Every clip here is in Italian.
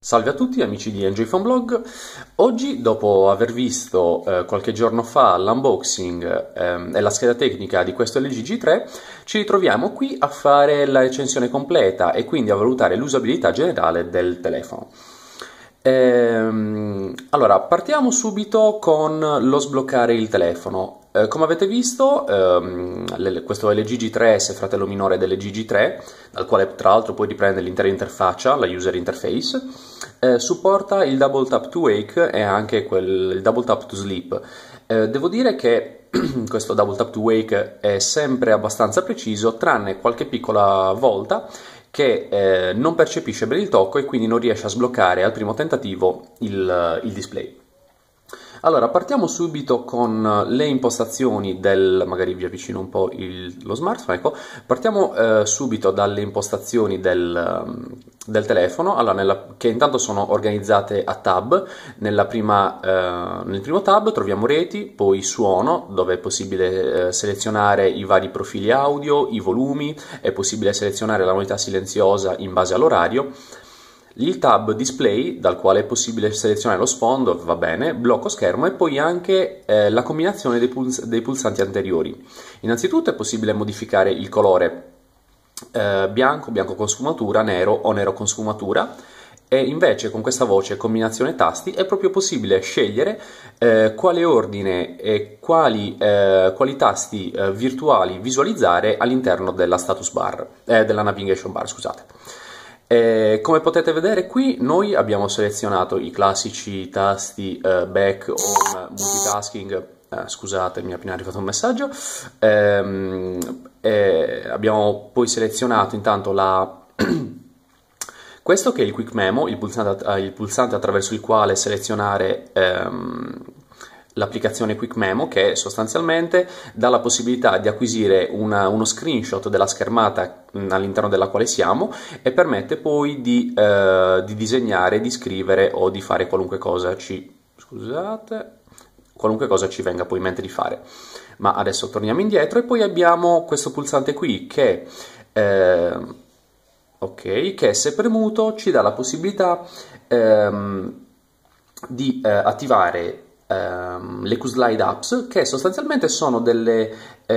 Salve a tutti amici di Enjoy Phone Blog. Oggi, dopo aver visto qualche giorno fa l'unboxing e la scheda tecnica di questo LG G3, ci ritroviamo qui a fare la recensione completa e quindi a valutare l'usabilità generale del telefono. Allora, partiamo subito con lo sbloccare il telefono. Come avete visto, questo LG G3S, fratello minore dell'LG G3, dal quale tra l'altro poi riprende l'intera interfaccia, la user interface, supporta il Double Tap to Wake e anche il Double Tap to Sleep. Devo dire che questo Double Tap to Wake è sempre abbastanza preciso, tranne qualche piccola volta che non percepisce bene il tocco e quindi non riesce a sbloccare al primo tentativo il display. Allora, partiamo subito con le impostazioni magari vi avvicino un po' lo smartphone, ecco, partiamo subito dalle impostazioni del telefono, allora, che intanto sono organizzate a tab. Nel primo tab troviamo reti, poi suono, dove è possibile selezionare i vari profili audio, i volumi, è possibile selezionare la modalità silenziosa in base all'orario. Il tab display, dal quale è possibile selezionare lo sfondo, va bene, blocco schermo e poi anche la combinazione dei pulsanti anteriori. Innanzitutto è possibile modificare il colore bianco con sfumatura, nero o nero con sfumatura, e invece con questa voce combinazione tasti è proprio possibile scegliere quale ordine e quali tasti virtuali visualizzare all'interno della status bar, della navigation bar, scusate. Come potete vedere qui noi abbiamo selezionato i classici tasti back, home, multitasking, scusate mi è appena arrivato un messaggio, abbiamo poi selezionato intanto questo che è il Quick Memo, il pulsante attraverso il quale selezionare l'applicazione Quick Memo, che sostanzialmente dà la possibilità di acquisire uno screenshot della schermata all'interno della quale siamo e permette poi di disegnare, di scrivere o di fare qualunque cosa ci venga poi in mente di fare. Ma adesso torniamo indietro e poi abbiamo questo pulsante qui che se premuto ci dà la possibilità di attivare le QSlide Apps, che sostanzialmente sono delle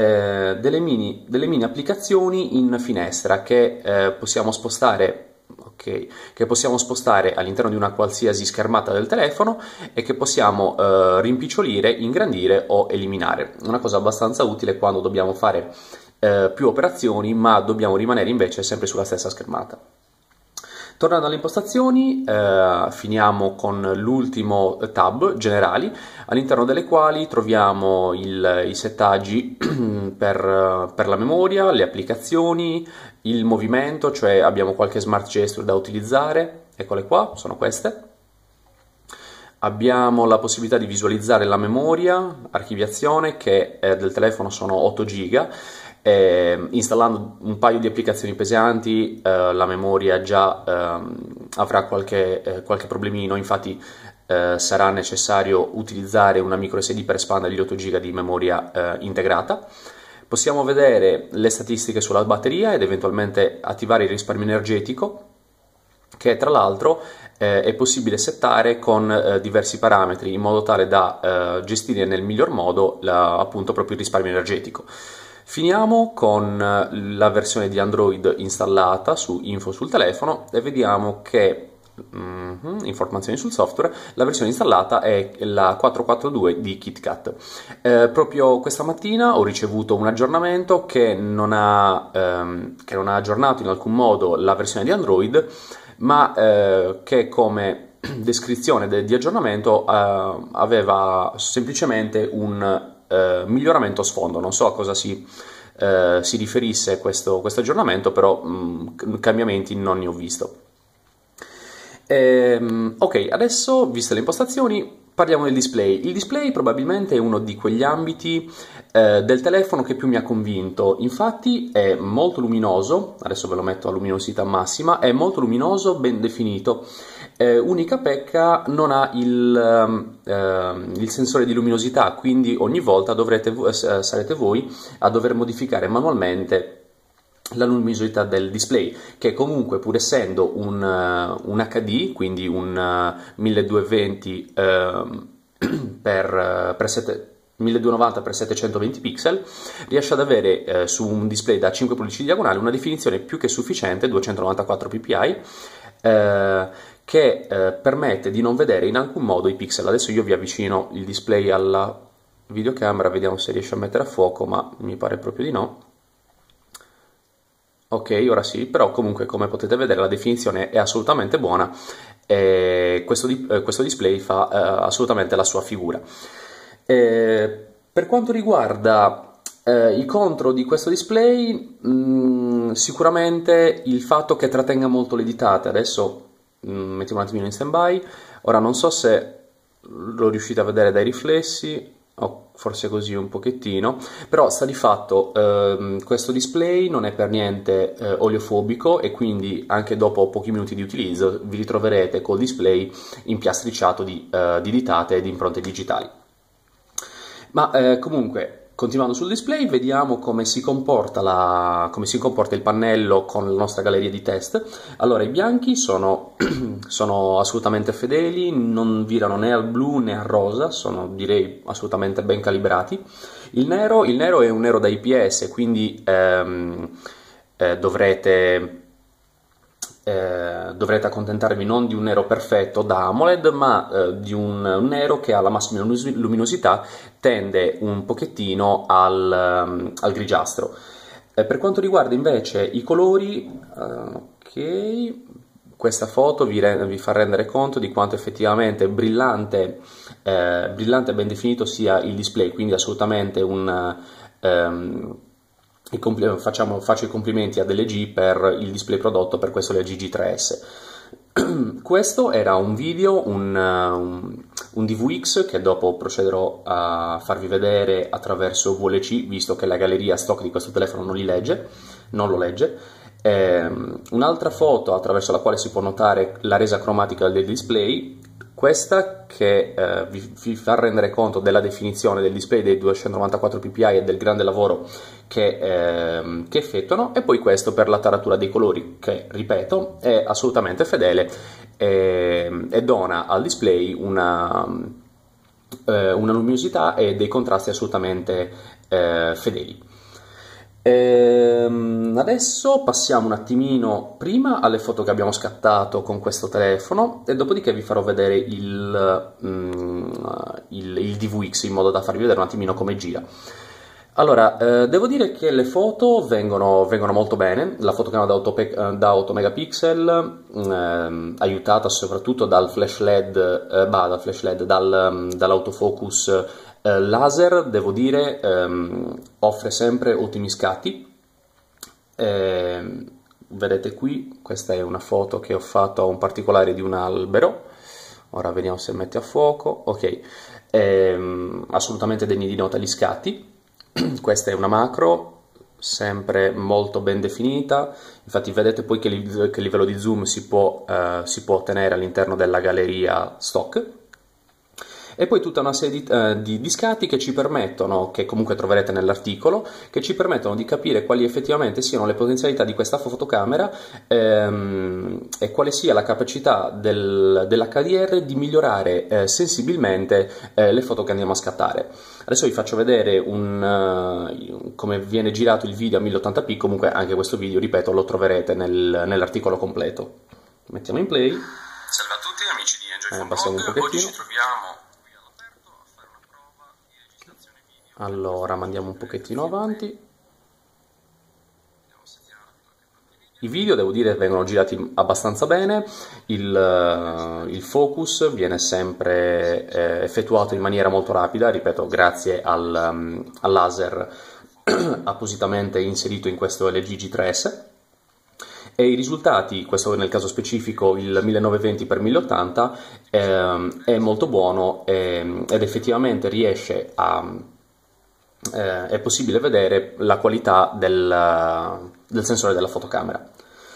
mini applicazioni in finestra che possiamo spostare all'interno di una qualsiasi schermata del telefono e che possiamo rimpicciolire, ingrandire o eliminare. Una cosa abbastanza utile quando dobbiamo fare più operazioni ma dobbiamo rimanere invece sempre sulla stessa schermata. Tornando alle impostazioni, finiamo con l'ultimo tab, generali, all'interno delle quali troviamo i settaggi per la memoria, le applicazioni, il movimento, cioè abbiamo qualche smart gesture da utilizzare, eccole qua, sono queste. Abbiamo la possibilità di visualizzare la memoria, archiviazione, che del telefono sono 8 GB. Installando un paio di applicazioni pesanti la memoria già avrà qualche problemino, infatti sarà necessario utilizzare una micro SD per espandere gli 8 GB di memoria integrata. Possiamo vedere le statistiche sulla batteria ed eventualmente attivare il risparmio energetico, che tra l'altro è possibile settare con diversi parametri in modo tale da gestire nel miglior modo appunto proprio il risparmio energetico. Finiamo con la versione di Android installata su Info sul telefono e vediamo che, informazioni sul software, la versione installata è la 442 di KitKat. Proprio questa mattina ho ricevuto un aggiornamento che non ha aggiornato in alcun modo la versione di Android, ma che come descrizione di aggiornamento aveva semplicemente un miglioramento a sfondo. Non so a cosa si riferisse questo aggiornamento, però cambiamenti non ne ho visto. Ok, adesso, viste le impostazioni, parliamo del display. Il display probabilmente è uno di quegli ambiti del telefono che più mi ha convinto. Infatti è molto luminoso, adesso ve lo metto a luminosità massima, è molto luminoso, ben definito. Unica pecca, non ha il sensore di luminosità, quindi ogni volta sarete voi a dover modificare manualmente la luminosità del display, che comunque, pur essendo un HD, quindi un 1220 per 1290 x 720 pixel, riesce ad avere su un display da 5 pollici di diagonale una definizione più che sufficiente, 294 ppi, che permette di non vedere in alcun modo i pixel. Adesso io vi avvicino il display alla videocamera, vediamo se riesce a mettere a fuoco, ma mi pare proprio di no. Ok, ora sì, però comunque, come potete vedere, la definizione è assolutamente buona e questo display fa assolutamente la sua figura. Per quanto riguarda i contro di questo display, sicuramente il fatto che trattenga molto le ditate. Adesso mettiamo un attimino in stand-by. Ora non so se lo riuscite a vedere dai riflessi, o forse così un pochettino, però sta di fatto questo display non è per niente oleofobico, e quindi anche dopo pochi minuti di utilizzo vi ritroverete col display impiastricciato di ditate e di impronte digitali. Ma comunque, continuando sul display, vediamo come si comporta il pannello con la nostra galleria di test. Allora, i bianchi sono assolutamente fedeli, non virano né al blu né al rosa, sono, direi, assolutamente ben calibrati. Il nero è un nero da IPS, quindi dovrete accontentarvi non di un nero perfetto da AMOLED, ma di un nero che alla massima luminosità tende un pochettino al grigiastro. Per quanto riguarda invece i colori, ok, questa foto vi fa rendere conto di quanto effettivamente brillante e ben definito sia il display, quindi assolutamente faccio i complimenti ad LG per il display prodotto per questo LG G3S. Questo era un video, un DVX, che dopo procederò a farvi vedere attraverso VLC, visto che la galleria stock di questo telefono non lo legge. Un'altra foto attraverso la quale si può notare la resa cromatica del display, questa che vi fa rendere conto della definizione del display, dei 294 ppi e del grande lavoro che effettuano, e poi questo per la taratura dei colori, che, ripeto, è assolutamente fedele e dona al display una luminosità e dei contrasti assolutamente fedeli. Adesso passiamo un attimino prima alle foto che abbiamo scattato con questo telefono, e dopodiché vi farò vedere il DVX, in modo da farvi vedere un attimino come gira. Allora, devo dire che le foto vengono molto bene. La fotocamera da 8 megapixel, aiutata soprattutto dal flash LED, dall'autofocus laser, devo dire, offre sempre ottimi scatti. Vedete qui, questa è una foto che ho fatto a un particolare di un albero. Ora vediamo se mette a fuoco. Ok, assolutamente degni di nota gli scatti. Questa è una macro, sempre molto ben definita. Infatti vedete poi che livello di zoom si può ottenere all'interno della galleria stock. E poi tutta una serie di scatti che ci permettono, che comunque troverete nell'articolo, che ci permettono di capire quali effettivamente siano le potenzialità di questa fotocamera e quale sia la capacità dell'HDR di migliorare sensibilmente le foto che andiamo a scattare. Adesso vi faccio vedere come viene girato il video a 1080p, comunque anche questo video, ripeto, lo troverete nell'articolo completo. Mettiamo in play. Salve a tutti amici di Enjoy Passiamo un pochettino. Oggi ci troviamo qui all'aperto a fare una prova di registrazione video. Allora, mandiamo un pochettino avanti. I video, devo dire, vengono girati abbastanza bene, il focus viene sempre effettuato in maniera molto rapida, ripeto, grazie al laser appositamente inserito in questo LG G3S, e i risultati, questo nel caso specifico il 1920x1080, è molto buono ed effettivamente riesce è possibile vedere la qualità del sensore della fotocamera.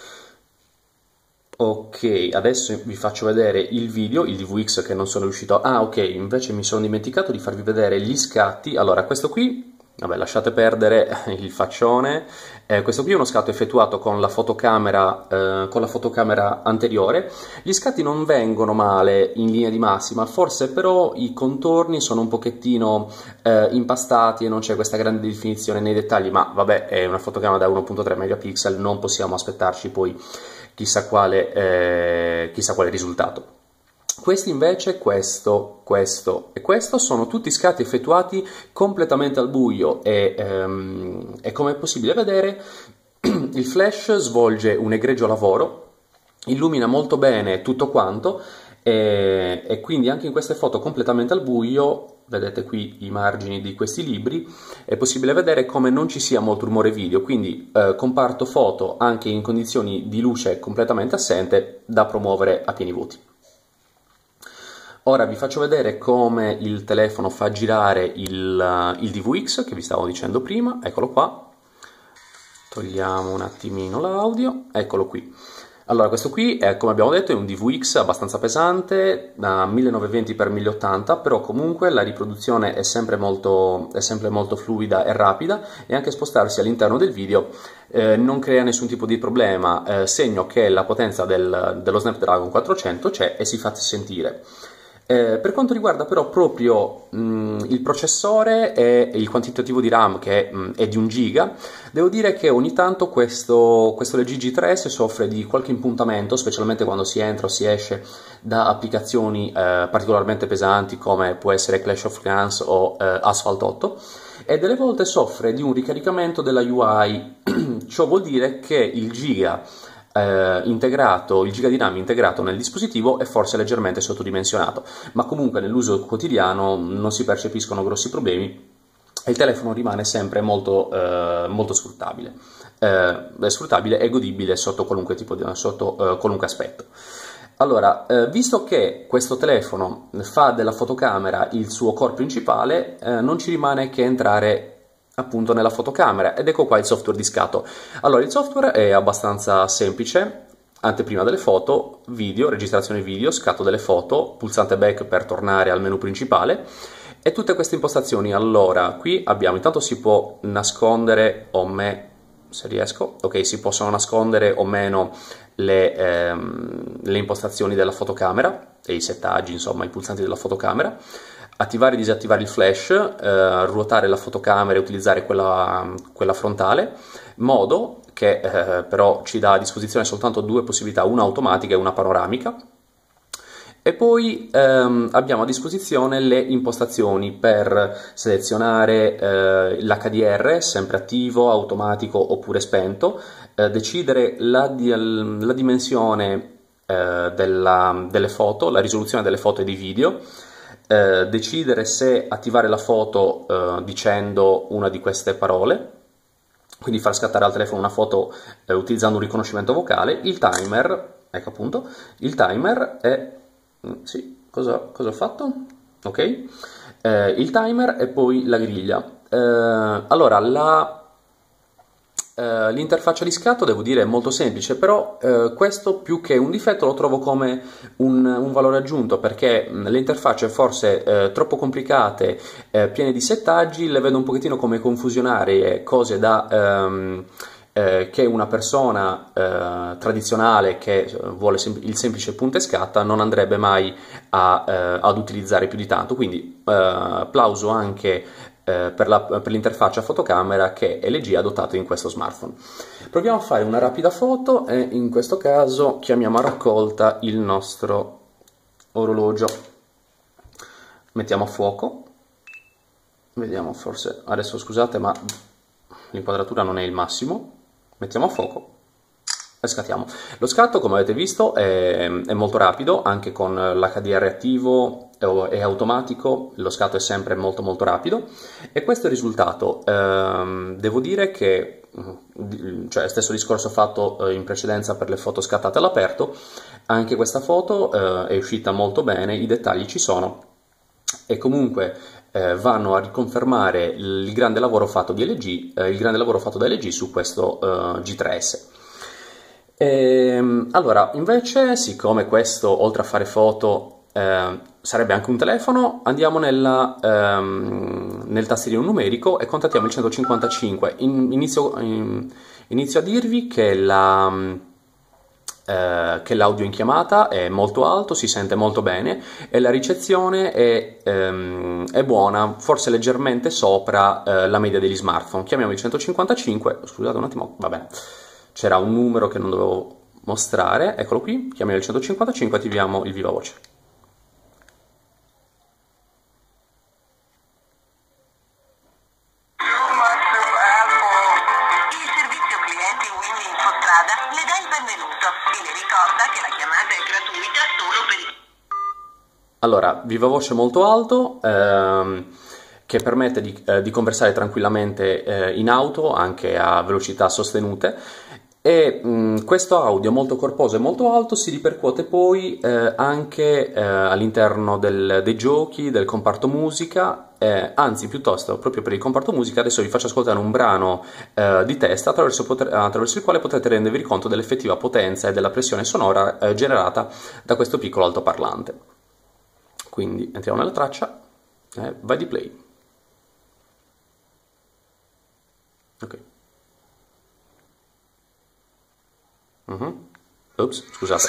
Ok, adesso vi faccio vedere il video, il DVX che non sono riuscito a... Ah, ok, invece mi sono dimenticato di farvi vedere gli scatti. Allora, questo qui Vabbè, lasciate perdere il faccione. Questo qui è uno scatto effettuato con la fotocamera anteriore. Gli scatti non vengono male in linea di massima, forse però i contorni sono un pochettino impastati e non c'è questa grande definizione nei dettagli, ma vabbè, è una fotocamera da 1.3 megapixel, non possiamo aspettarci poi chissà quale risultato. Questi invece, questo e questo, sono tutti scatti effettuati completamente al buio e come è possibile vedere il flash svolge un egregio lavoro, illumina molto bene tutto quanto e quindi anche in queste foto completamente al buio, vedete qui i margini di questi libri, è possibile vedere come non ci sia molto rumore video, quindi comparto foto anche in condizioni di luce completamente assente da promuovere a pieni voti. Ora vi faccio vedere come il telefono fa girare il DVX che vi stavo dicendo prima, eccolo qua. Togliamo un attimino l'audio, eccolo qui. Allora, questo qui, come abbiamo detto, è un DVX abbastanza pesante, da 1920x1080, però comunque la riproduzione è sempre molto fluida e rapida, e anche spostarsi all'interno del video non crea nessun tipo di problema, segno che la potenza dello Snapdragon 400 c'è e si fa sentire. Per quanto riguarda però proprio il processore e il quantitativo di RAM, che è di 1 giga, devo dire che ogni tanto questo LG G3S soffre di qualche impuntamento, specialmente quando si entra o si esce da applicazioni particolarmente pesanti come può essere Clash of Clans o Asphalt 8, e delle volte soffre di un ricaricamento della UI. Ciò vuol dire che il giga di RAM integrato nel dispositivo è forse leggermente sottodimensionato, ma comunque nell'uso quotidiano non si percepiscono grossi problemi e il telefono rimane sempre molto sfruttabile e godibile sotto qualunque aspetto. Allora, visto che questo telefono fa della fotocamera il suo core principale, non ci rimane che entrare appunto nella fotocamera, ed ecco qua il software di scatto. Allora, il software è abbastanza semplice: anteprima delle foto, video, registrazione video, scatto delle foto, pulsante back per tornare al menu principale e tutte queste impostazioni. Allora, qui abbiamo, intanto si può nascondere o meno, se riesco, ok, si possono nascondere o meno le impostazioni della fotocamera e i settaggi, insomma i pulsanti della fotocamera. Attivare e disattivare il flash, ruotare la fotocamera e utilizzare quella frontale, modo che però ci dà a disposizione soltanto 2 possibilità, una automatica e una panoramica. E poi abbiamo a disposizione le impostazioni per selezionare l'HDR, sempre attivo, automatico oppure spento, decidere la dimensione delle foto, la risoluzione delle foto e dei video, decidere se attivare la foto dicendo una di queste parole, quindi far scattare al telefono una foto utilizzando un riconoscimento vocale, il timer, ecco appunto, il timer è... sì, cosa ho fatto? Ok, il timer e poi la griglia. Allora, l'interfaccia di scatto, devo dire, è molto semplice, però questo più che un difetto lo trovo come un valore aggiunto, perché le interfacce forse troppo complicate, piene di settaggi, le vedo un pochettino come confusionarie, cose che una persona tradizionale che vuole il semplice punta e scatta non andrebbe mai ad utilizzare più di tanto. Quindi applauso anche per l'interfaccia fotocamera che LG ha adottato in questo smartphone. Proviamo a fare una rapida foto e in questo caso chiamiamo a raccolta il nostro orologio. Mettiamo a fuoco, vediamo, forse adesso scusate ma l'inquadratura non è il massimo. Mettiamo a fuoco e scattiamo. Lo scatto, come avete visto, è molto rapido, anche con l'HDR attivo e automatico lo scatto è sempre molto rapido, e questo è il risultato. Devo dire che, cioè, stesso discorso fatto in precedenza per le foto scattate all'aperto, anche questa foto è uscita molto bene, i dettagli ci sono e comunque vanno a riconfermare il grande lavoro fatto da LG su questo G3S. Allora, invece, siccome questo, oltre a fare foto, sarebbe anche un telefono, andiamo nel tastierino numerico e contattiamo il 155. Inizio a dirvi che l'audio in chiamata è molto alto, si sente molto bene e la ricezione è buona, forse leggermente sopra la media degli smartphone. Chiamiamo il 155, scusate un attimo, vabbè, c'era un numero che non dovevo mostrare, eccolo qui, chiamiamo il 155 e attiviamo il viva voce. Allora, viva voce molto alto, che permette di conversare tranquillamente in auto, anche a velocità sostenute, e questo audio molto corposo e molto alto si ripercuote poi anche all'interno dei giochi, del comparto musica, anzi piuttosto proprio per il comparto musica adesso vi faccio ascoltare un brano di test attraverso il quale potrete rendervi conto dell'effettiva potenza e della pressione sonora generata da questo piccolo altoparlante. Quindi entriamo nella traccia, vai di play. Ok. Ops, scusate.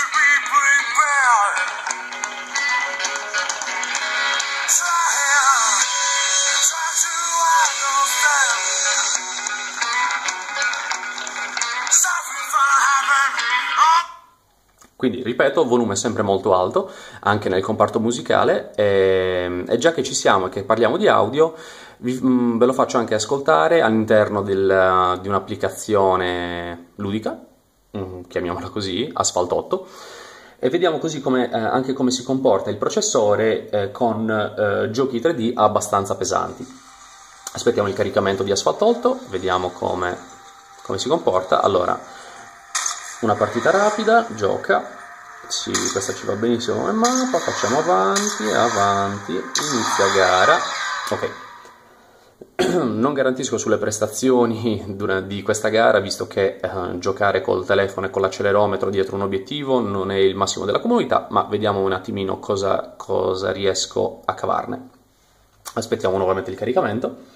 Quindi, ripeto, volume sempre molto alto, anche nel comparto musicale, e già che ci siamo e che parliamo di audio, ve lo faccio anche ascoltare all'interno di un'applicazione ludica, chiamiamola così, Asphalt 8, e vediamo così anche come si comporta il processore con giochi 3D abbastanza pesanti. Aspettiamo il caricamento di Asphalt 8, vediamo come si comporta. Allora, una partita rapida, gioca, sì, questa ci va benissimo come mappa, facciamo avanti, inizia gara, ok. Non garantisco sulle prestazioni di questa gara, visto che giocare col telefono e con l'accelerometro dietro un obiettivo non è il massimo della comodità, ma vediamo un attimino cosa riesco a cavarne. Aspettiamo nuovamente il caricamento.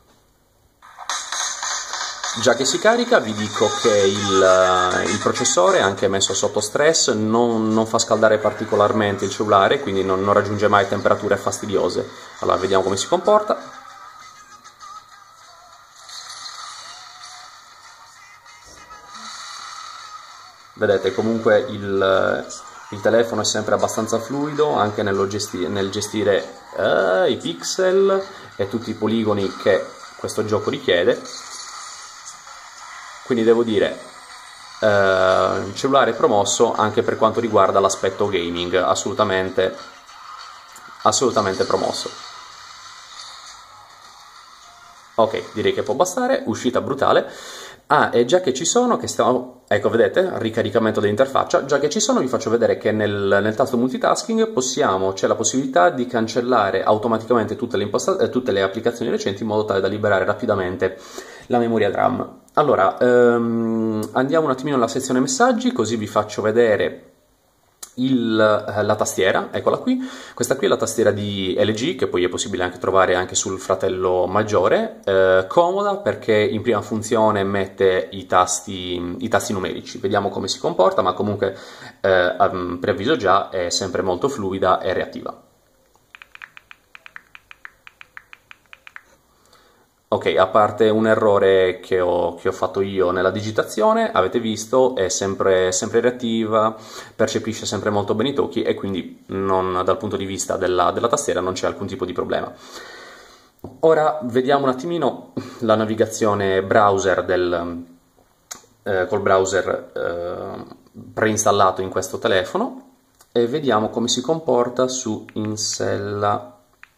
Già che si carica vi dico che il processore, anche messo sotto stress, non fa scaldare particolarmente il cellulare, quindi non raggiunge mai temperature fastidiose. Allora vediamo come si comporta. Vedete, comunque il telefono è sempre abbastanza fluido, anche nel gestire i pixel e tutti i poligoni che questo gioco richiede. Quindi devo dire, il cellulare è promosso anche per quanto riguarda l'aspetto gaming, assolutamente promosso. Ok, direi che può bastare, uscita brutale. E già che ci sono, ecco, vedete, ricaricamento dell'interfaccia, già che ci sono vi faccio vedere che nel tasto multitasking c'è la possibilità di cancellare automaticamente tutte le applicazioni recenti in modo tale da liberare rapidamente la memoria RAM. Allora, andiamo un attimino alla sezione messaggi, così vi faccio vedere la tastiera, eccola qui. Questa qui è la tastiera di LG, che poi è possibile anche trovare anche sul fratello maggiore, comoda perché in prima funzione mette i tasti numerici. Vediamo come si comporta, ma comunque preavviso già, è sempre molto fluida e reattiva. Ok, a parte un errore che ho fatto io nella digitazione, avete visto, è sempre reattiva, percepisce sempre molto bene i tocchi e quindi dal punto di vista della tastiera non c'è alcun tipo di problema. Ora vediamo un attimino la navigazione browser col browser preinstallato in questo telefono e vediamo come si comporta su Insella.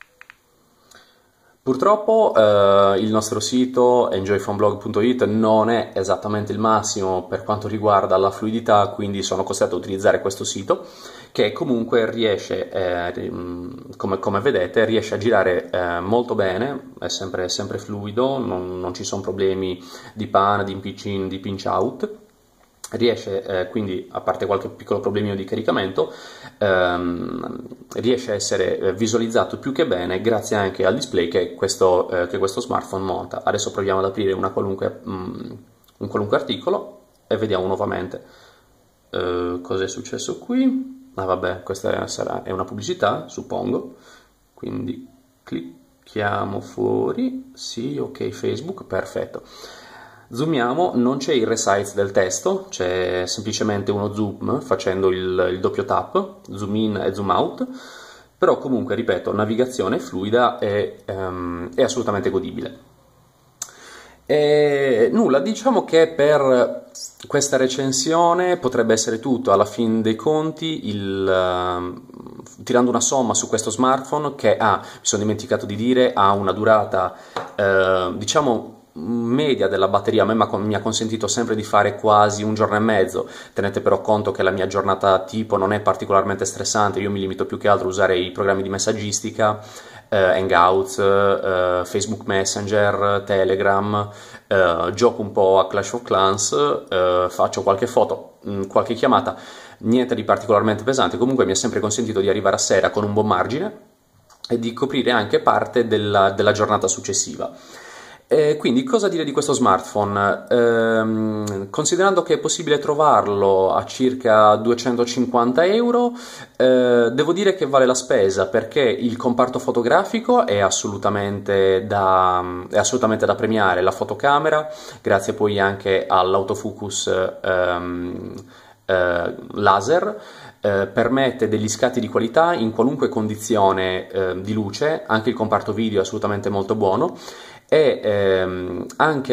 Purtroppo il nostro sito enjoyphoneblog.it non è esattamente il massimo per quanto riguarda la fluidità, quindi sono costretto a utilizzare questo sito che comunque riesce, come vedete, riesce a girare molto bene, è sempre fluido, non ci sono problemi di pan, di pinch in, di pinch out. riesce, quindi a parte qualche piccolo problemino di caricamento, riesce a essere visualizzato più che bene grazie anche al display che questo smartphone monta. Adesso proviamo ad aprire un qualunque articolo e vediamo nuovamente cosa è successo qui. Ah vabbè, questa è una pubblicità, suppongo, quindi clicchiamo fuori, sì, ok, Facebook, perfetto. Zoomiamo, non c'è il resize del testo, c'è semplicemente uno zoom facendo il doppio tap, zoom in e zoom out, però comunque, ripeto, navigazione fluida è assolutamente godibile. E nulla, diciamo che per questa recensione potrebbe essere tutto. Alla fin dei conti, tirando una somma su questo smartphone che mi sono dimenticato di dire, ha una durata diciamo media della batteria. A me mi ha consentito sempre di fare quasi un giorno e mezzo. Tenete però conto che la mia giornata tipo non è particolarmente stressante, io mi limito più che altro a usare i programmi di messaggistica, Hangouts, Facebook Messenger, Telegram, gioco un po' a Clash of Clans, faccio qualche foto, qualche chiamata, niente di particolarmente pesante. Comunque mi ha sempre consentito di arrivare a sera con un buon margine e di coprire anche parte della giornata successiva. Quindi cosa dire di questo smartphone? Considerando che è possibile trovarlo a circa 250 euro, devo dire che vale la spesa, perché il comparto fotografico è assolutamente da premiare. La fotocamera, grazie poi anche all'autofocus laser, permette degli scatti di qualità in qualunque condizione di luce. Anche il comparto video è assolutamente molto buono, e anche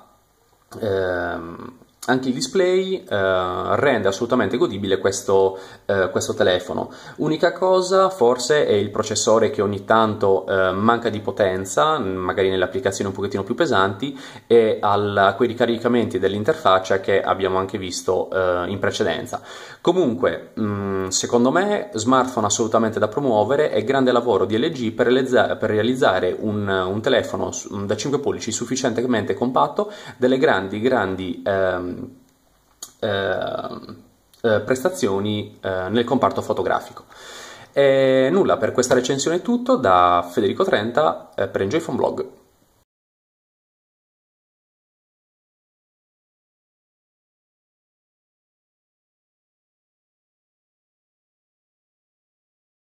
il display rende assolutamente godibile questo telefono. Unica cosa forse è il processore, che ogni tanto manca di potenza, magari nelle applicazioni un pochettino più pesanti, e a quei ricaricamenti dell'interfaccia che abbiamo anche visto in precedenza. Comunque, secondo me, smartphone assolutamente da promuovere, e grande lavoro di LG per realizzare un telefono da 5 pollici sufficientemente compatto, delle grandi prestazioni nel comparto fotografico. E nulla, per questa recensione è tutto. Da Federico Trenta per Enjoy Phone Blog.